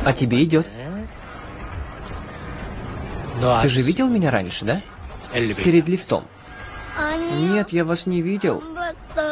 А тебе идет. Ты же видел меня раньше, да? Перед лифтом. Нет, Нет, я вас не видел.